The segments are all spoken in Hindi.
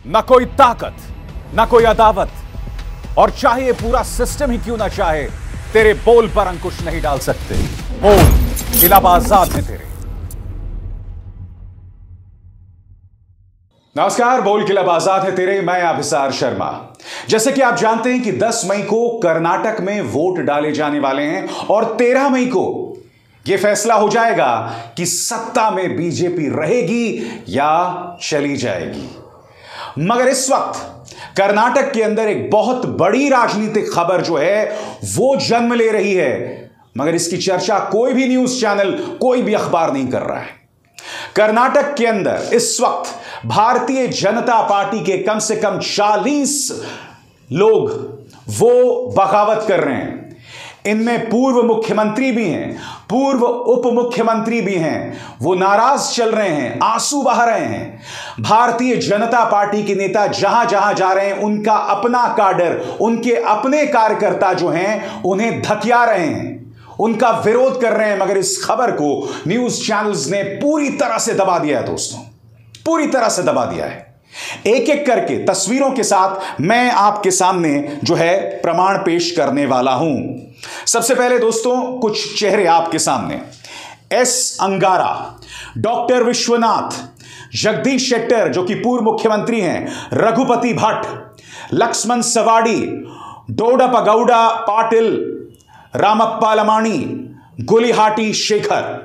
न कोई ताकत, न कोई अदावत, और चाहे ये पूरा सिस्टम ही क्यों ना चाहे, तेरे बोल पर अंकुश नहीं डाल सकते। बोल खिलाफ आजाद है तेरे। नमस्कार, बोल खिलाफ आजाद है तेरे। मैं अभिसार शर्मा। जैसे कि आप जानते हैं कि 10 मई को कर्नाटक में वोट डाले जाने वाले हैं और 13 मई को यह फैसला हो जाएगा कि सत्ता में बीजेपी रहेगी या चली जाएगी। मगर इस वक्त कर्नाटक के अंदर एक बहुत बड़ी राजनीतिक खबर जो है वो जन्म ले रही है, मगर इसकी चर्चा कोई भी न्यूज चैनल, कोई भी अखबार नहीं कर रहा है। कर्नाटक के अंदर इस वक्त भारतीय जनता पार्टी के कम से कम 40 लोग वो बगावत कर रहे हैं। इनमें पूर्व मुख्यमंत्री भी हैं, पूर्व उप मुख्यमंत्री भी हैं। वो नाराज चल रहे हैं, आंसू बहा रहे हैं। भारतीय जनता पार्टी के नेता जहां जहां जा रहे हैं, उनका अपना काडर, उनके अपने कार्यकर्ता जो हैं उन्हें धकिया रहे हैं, उनका विरोध कर रहे हैं। मगर इस खबर को न्यूज चैनल्स ने पूरी तरह से दबा दिया है दोस्तों, पूरी तरह से दबा दिया है। एक एक करके तस्वीरों के साथ मैं आपके सामने जो है प्रमाण पेश करने वाला हूं। सबसे पहले दोस्तों कुछ चेहरे आपके सामने। एस अंगारा, डॉक्टर विश्वनाथ, जगदीश शेट्टर जो कि पूर्व मुख्यमंत्री हैं, रघुपति भट्ट, लक्ष्मण सवाड़ी, डोडप्पा गौडा पाटिल, रामप्पा लमाणी, गुलिहाटी शेखर।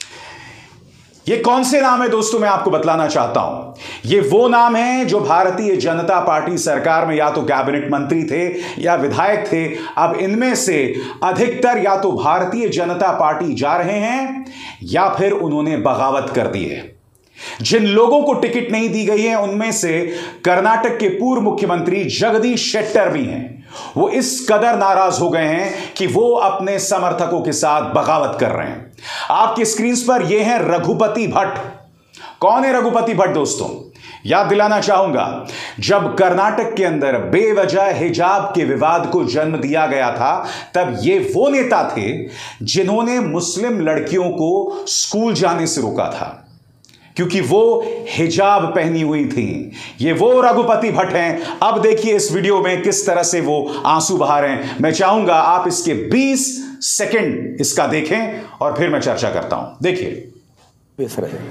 ये कौन से नाम है दोस्तों, मैं आपको बतलाना चाहता हूं। ये वो नाम हैं जो भारतीय जनता पार्टी सरकार में या तो कैबिनेट मंत्री थे या विधायक थे। अब इनमें से अधिकतर या तो भारतीय जनता पार्टी जा रहे हैं या फिर उन्होंने बगावत कर दी है। जिन लोगों को टिकट नहीं दी गई है उनमें से कर्नाटक के पूर्व मुख्यमंत्री जगदीश शेट्टर भी हैं। वो इस कदर नाराज हो गए हैं कि वो अपने समर्थकों के साथ बगावत कर रहे हैं। आपकी स्क्रीन पर ये हैं रघुपति भट्ट। कौन है रघुपति भट्ट दोस्तों? याद दिलाना चाहूंगा, जब कर्नाटक के अंदर बेवजह हिजाब के विवाद को जन्म दिया गया था, तब ये वो नेता थे जिन्होंने मुस्लिम लड़कियों को स्कूल जाने से रोका था क्योंकि वो हिजाब पहनी हुई थी। ये वो रघुपति भट्ट हैं। अब देखिए इस वीडियो में किस तरह से वो आंसू बहा रहे हैं। मैं चाहूंगा आप इसके 20 सेकंड इसका देखें और फिर मैं चर्चा करता हूं। देखिए। ಬೇಸರ ಇದೆ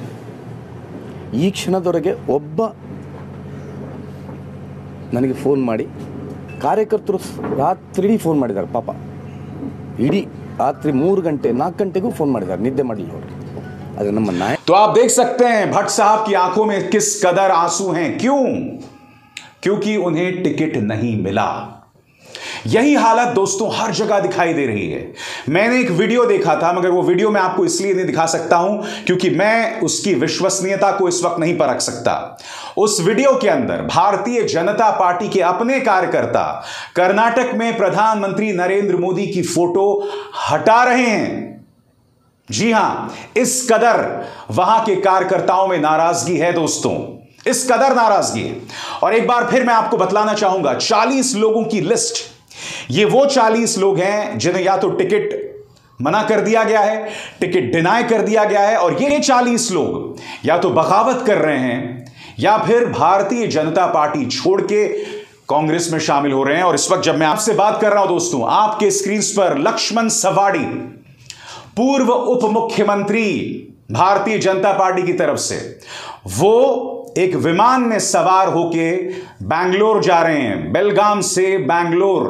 ಈ ಕ್ಷಣದವರೆಗೆ ಒಬ್ಬ ನನಗೆ ಫೋನ್ ಮಾಡಿ ಕಾರ್ಯಕರ್ತರು ರಾತ್ರಿ ಫೋನ್ ಮಾಡಿದ್ದಾರೆ ಪಾಪ ಇಡಿ ರಾತ್ರಿ 3 ಗಂಟೆ 4 ಗಂಟೆಗೂ ಫೋನ್ ಮಾಡಿದ್ದಾರೆ ನಿದ್ದೆ ಮಾಡಲಿಲ್ಲ ಅವರು अगर नंबर 9। तो आप देख सकते हैं भट्ट साहब की आंखों में किस कदर आंसू हैं। क्यों? क्योंकि उन्हें टिकट नहीं मिला। यही हालत दोस्तों हर जगह दिखाई दे रही है। मैंने एक वीडियो देखा था, मगर वो वीडियो मैं आपको इसलिए नहीं दिखा सकता हूं क्योंकि मैं उसकी विश्वसनीयता को इस वक्त नहीं परख सकता। उस वीडियो के अंदर भारतीय जनता पार्टी के अपने कार्यकर्ता कर्नाटक में प्रधानमंत्री नरेंद्र मोदी की फोटो हटा रहे हैं। जी हां, इस कदर वहां के कार्यकर्ताओं में नाराजगी है दोस्तों, इस कदर नाराजगी है। और एक बार फिर मैं आपको बतलाना चाहूंगा, 40 लोगों की लिस्ट, ये वो 40 लोग हैं जिन्हें या तो टिकट मना कर दिया गया है, टिकट डिनाई कर दिया गया है, और ये 40 लोग या तो बगावत कर रहे हैं या फिर भारतीय जनता पार्टी छोड़ के कांग्रेस में शामिल हो रहे हैं। और इस वक्त जब मैं आपसे बात कर रहा हूं दोस्तों, आपके स्क्रीन पर लक्ष्मण सवाड़ी, पूर्व उप मुख्यमंत्री भारतीय जनता पार्टी की तरफ से, वो एक विमान में सवार होके बैंगलोर जा रहे हैं, बेलगाम से बैंगलोर।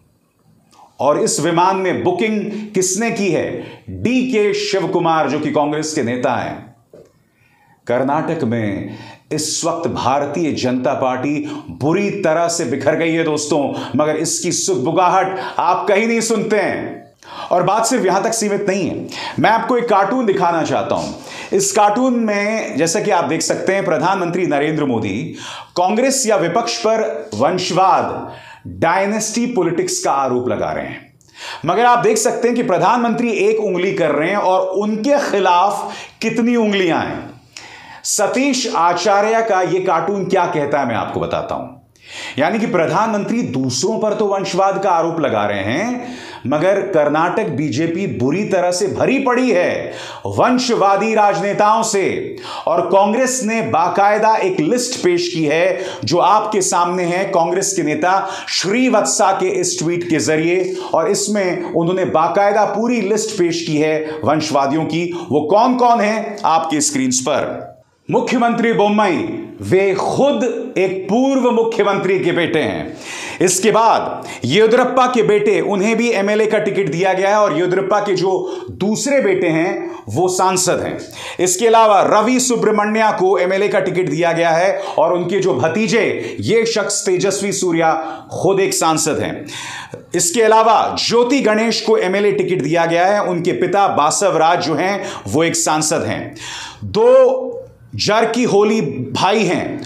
और इस विमान में बुकिंग किसने की है? DK शिव कुमार जो कि कांग्रेस के नेता हैं। कर्नाटक में इस वक्त भारतीय जनता पार्टी बुरी तरह से बिखर गई है दोस्तों, मगर इसकी सुगबुगाहट आप कहीं नहीं सुनते हैं। और बात सिर्फ यहां तक सीमित नहीं है। मैं आपको एक कार्टून दिखाना चाहता हूं। इस कार्टून में जैसा कि आप देख सकते हैं, प्रधानमंत्री नरेंद्र मोदी कांग्रेस या विपक्ष पर वंशवाद, डायनेस्टी पॉलिटिक्स का आरोप लगा रहे हैं। मगर आप देख सकते हैं कि प्रधानमंत्री एक उंगली कर रहे हैं और उनके खिलाफ कितनी उंगलियां हैं। सतीश आचार्य का यह कार्टून क्या कहता है मैं आपको बताता हूं। यानी कि प्रधानमंत्री दूसरों पर तो वंशवाद का आरोप लगा रहे हैं, मगर कर्नाटक बीजेपी बुरी तरह से भरी पड़ी है वंशवादी राजनेताओं से। और कांग्रेस ने बाकायदा एक लिस्ट पेश की है जो आपके सामने है कांग्रेस के नेता श्रीवत्सा के इस ट्वीट के जरिए, और इसमें उन्होंने बाकायदा पूरी लिस्ट पेश की है वंशवादियों की। वो कौन कौन है आपकी स्क्रीन पर। मुख्यमंत्री बोम्मई, वे खुद एक पूर्व मुख्यमंत्री के बेटे हैं। इसके बाद येदियुरप्पा के बेटे, उन्हें भी एमएलए का टिकट दिया गया है, और येदियुरप्पा के जो दूसरे बेटे हैं वो सांसद हैं। इसके अलावा रवि सुब्रमण्या को एमएलए का टिकट दिया गया है, और उनके जो भतीजे, ये शख्स तेजस्वी सूर्या, खुद एक सांसद हैं। इसके अलावा ज्योति गणेश को एमएलए टिकट दिया गया है, उनके पिता बासवराज जो हैं वो एक सांसद हैं। दो जरकी होली भाई हैं,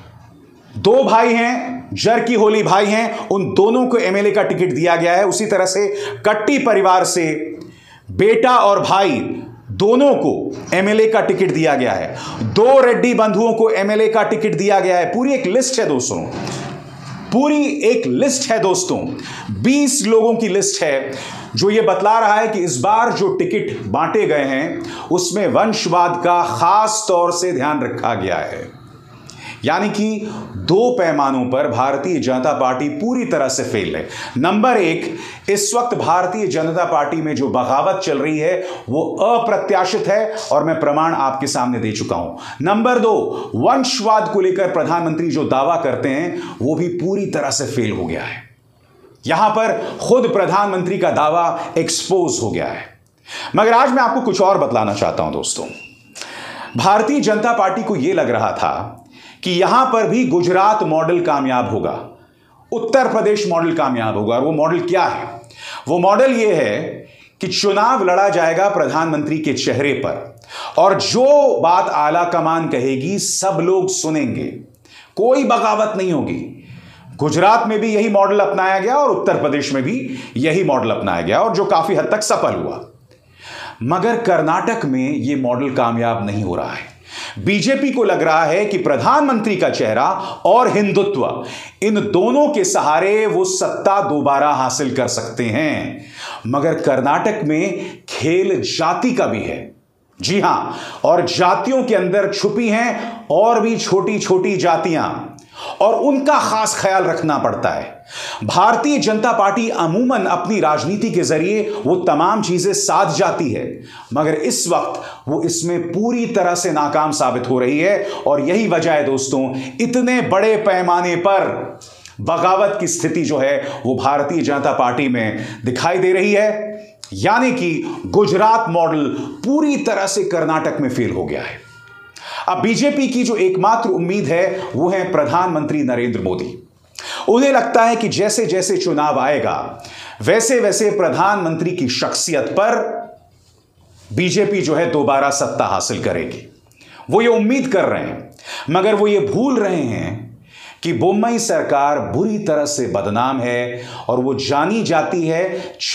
दो भाई हैं, जरकी होली भाई हैं, उन दोनों को एमएलए का टिकट दिया गया है। उसी तरह से कट्टी परिवार से बेटा और भाई दोनों को एमएलए का टिकट दिया गया है। दो रेड्डी बंधुओं को एमएलए का टिकट दिया गया है। पूरी एक लिस्ट है दोस्तों, पूरी एक लिस्ट है दोस्तों, 20 लोगों की लिस्ट है जो ये बतला रहा है कि इस बार जो टिकट बांटे गए हैं उसमें वंशवाद का खास तौर से ध्यान रखा गया है। यानी कि दो पैमानों पर भारतीय जनता पार्टी पूरी तरह से फेल है। नंबर एक, इस वक्त भारतीय जनता पार्टी में जो बगावत चल रही है वो अप्रत्याशित है, और मैं प्रमाण आपके सामने दे चुका हूं। नंबर दो, वंशवाद को लेकर प्रधानमंत्री जो दावा करते हैं वो भी पूरी तरह से फेल हो गया है। यहां पर खुद प्रधानमंत्री का दावा एक्सपोज हो गया है। मगर आज मैं आपको कुछ और बतलाना चाहता हूं दोस्तों। भारतीय जनता पार्टी को यह लग रहा था कि यहां पर भी गुजरात मॉडल कामयाब होगा, उत्तर प्रदेश मॉडल कामयाब होगा। और वो मॉडल क्या है? वो मॉडल ये है कि चुनाव लड़ा जाएगा प्रधानमंत्री के चेहरे पर, और जो बात आला कमान कहेगी सब लोग सुनेंगे, कोई बगावत नहीं होगी। गुजरात में भी यही मॉडल अपनाया गया और उत्तर प्रदेश में भी यही मॉडल अपनाया गया, और जो काफी हद तक सफल हुआ। मगर कर्नाटक में यह मॉडल कामयाब नहीं हो रहा है। बीजेपी को लग रहा है कि प्रधानमंत्री का चेहरा और हिंदुत्व, इन दोनों के सहारे वो सत्ता दोबारा हासिल कर सकते हैं। मगर कर्नाटक में खेल जाति का भी है। जी हां, और जातियों के अंदर छुपी हैं और भी छोटी छोटी जातियां, और उनका खास ख्याल रखना पड़ता है। भारतीय जनता पार्टी अमूमन अपनी राजनीति के जरिए वो तमाम चीजें साध जाती है, मगर इस वक्त वो इसमें पूरी तरह से नाकाम साबित हो रही है। और यही वजह है दोस्तों, इतने बड़े पैमाने पर बगावत की स्थिति जो है वो भारतीय जनता पार्टी में दिखाई दे रही है। यानी कि गुजरात मॉडल पूरी तरह से कर्नाटक में फेल हो गया है। अब बीजेपी की जो एकमात्र उम्मीद है वो है प्रधानमंत्री नरेंद्र मोदी। उन्हें लगता है कि जैसे जैसे चुनाव आएगा वैसे वैसे प्रधानमंत्री की शख्सियत पर बीजेपी जो है दोबारा सत्ता हासिल करेगी। वो ये उम्मीद कर रहे हैं, मगर वो ये भूल रहे हैं कि बोम्मई सरकार बुरी तरह से बदनाम है, और वो जानी जाती है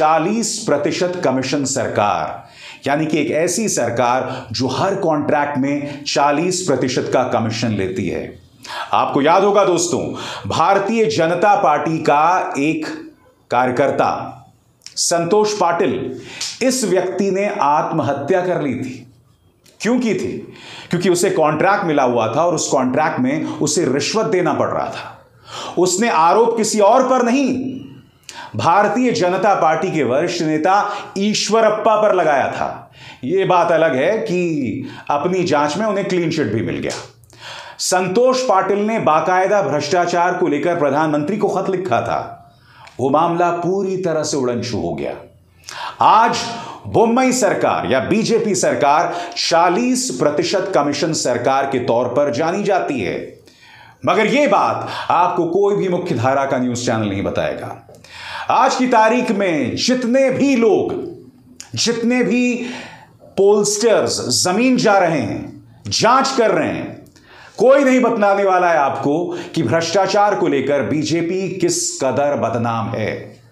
40% कमीशन सरकार। यानी कि एक ऐसी सरकार जो हर कॉन्ट्रैक्ट में 40% का कमीशन लेती है। आपको याद होगा दोस्तों, भारतीय जनता पार्टी का एक कार्यकर्ता संतोष पाटिल, इस व्यक्ति ने आत्महत्या कर ली थी। क्यों की थी? क्योंकि उसे कॉन्ट्रैक्ट मिला हुआ था और उस कॉन्ट्रैक्ट में उसे रिश्वत देना पड़ रहा था। उसने आरोप किसी और पर नहीं, भारतीय जनता पार्टी के वरिष्ठ नेता ईश्वरप्पा पर लगाया था। यह बात अलग है कि अपनी जांच में उन्हें क्लीन चिट भी मिल गया। संतोष पाटिल ने बाकायदा भ्रष्टाचार को लेकर प्रधानमंत्री को खत लिखा था। वो मामला पूरी तरह से उड़नछू हो गया। आज बोम्मई सरकार या बीजेपी सरकार 40% कमीशन सरकार के तौर पर जानी जाती है, मगर यह बात आपको कोई भी मुख्य धारा का न्यूज चैनल नहीं बताएगा। आज की तारीख में जितने भी लोग, जितने भी पोलस्टर्स जमीन जा रहे हैं, जांच कर रहे हैं, कोई नहीं बतलाने वाला है आपको कि भ्रष्टाचार को लेकर बीजेपी किस कदर बदनाम है।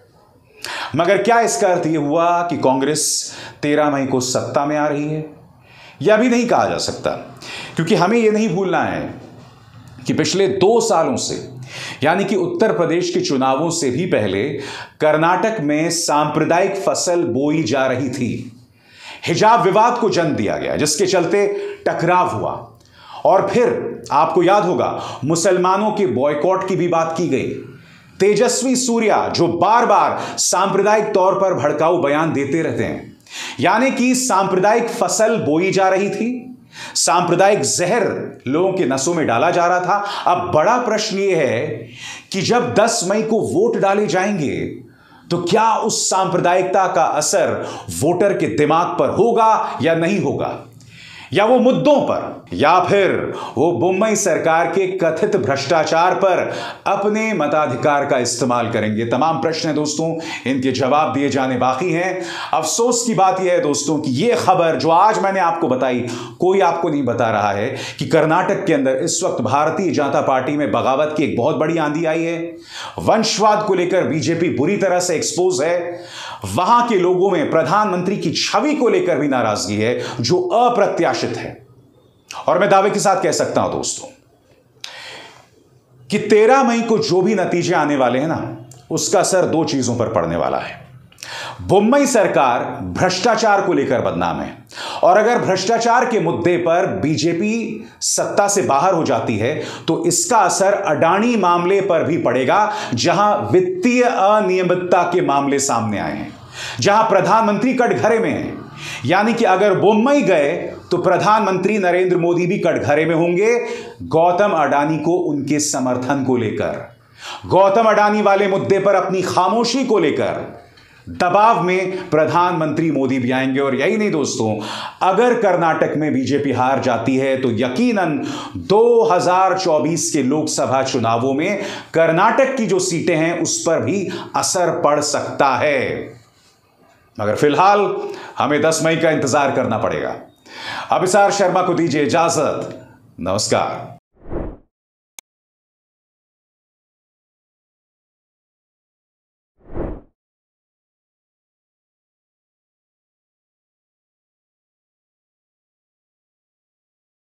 मगर क्या इसका अर्थ यह हुआ कि कांग्रेस 13 मई को सत्ता में आ रही है? यह भी नहीं कहा जा सकता, क्योंकि हमें यह नहीं भूलना है कि पिछले 2 सालों से, यानी कि उत्तर प्रदेश के चुनावों से भी पहले, कर्नाटक में सांप्रदायिक फसल बोई जा रही थी। हिजाब विवाद को जन्म दिया गया, जिसके चलते टकराव हुआ, और फिर आपको याद होगा मुसलमानों के बॉयकॉट की भी बात की गई। तेजस्वी सूर्या जो बार बार सांप्रदायिक तौर पर भड़काऊ बयान देते रहते हैं, यानी कि सांप्रदायिक फसल बोई जा रही थी, सांप्रदायिक जहर लोगों के नसों में डाला जा रहा था। अब बड़ा प्रश्न यह है कि जब 10 मई को वोट डाले जाएंगे तो क्या उस सांप्रदायिकता का असर वोटर के दिमाग पर होगा या नहीं होगा, या वो मुद्दों पर, या फिर वो मुंबई सरकार के कथित भ्रष्टाचार पर अपने मताधिकार का इस्तेमाल करेंगे। तमाम प्रश्न हैं दोस्तों, इनके जवाब दिए जाने बाकी हैं। अफसोस की बात यह है दोस्तों कि यह खबर जो आज मैंने आपको बताई, कोई आपको नहीं बता रहा है कि कर्नाटक के अंदर इस वक्त भारतीय जनता पार्टी में बगावत की एक बहुत बड़ी आंधी आई है। वंशवाद को लेकर बीजेपी बुरी तरह से एक्सपोज है। वहां के लोगों में प्रधानमंत्री की छवि को लेकर भी नाराजगी है, जो अप्रत्याशित है। और मैं दावे के साथ कह सकता हूं दोस्तों कि 13 मई को जो भी नतीजे आने वाले हैं ना, उसका असर 2 चीजों पर पड़ने वाला है। मुंबई सरकार भ्रष्टाचार को लेकर बदनाम है, और अगर भ्रष्टाचार के मुद्दे पर बीजेपी सत्ता से बाहर हो जाती है तो इसका असर अडानी मामले पर भी पड़ेगा, जहां वित्तीय अनियमितता के मामले सामने आए हैं, जहां प्रधानमंत्री कटघरे में हैं। यानी कि अगर मुंबई गए तो प्रधानमंत्री नरेंद्र मोदी भी कटघरे में होंगे, गौतम अडानी को उनके समर्थन को लेकर, गौतम अडानी वाले मुद्दे पर अपनी खामोशी को लेकर दबाव में प्रधानमंत्री मोदी भी आएंगे। और यही नहीं दोस्तों, अगर कर्नाटक में बीजेपी हार जाती है तो यकीनन 2024 के लोकसभा चुनावों में कर्नाटक की जो सीटें हैं उस पर भी असर पड़ सकता है। मगर फिलहाल हमें 10 मई का इंतजार करना पड़ेगा। अभिसार शर्मा को दीजिए इजाजत। नमस्कार।